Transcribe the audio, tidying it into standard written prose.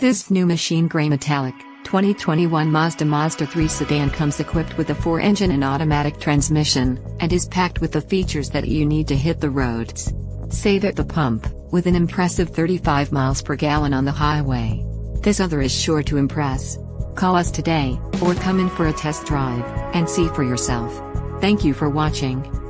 This new machine gray metallic 2021 Mazda 3 sedan comes equipped with a 4-engine and automatic transmission, and is packed with the features that you need to hit the roads. Save at the pump, with an impressive 35 miles per gallon on the highway. This other is sure to impress. Call us today, or come in for a test drive, and see for yourself. Thank you for watching.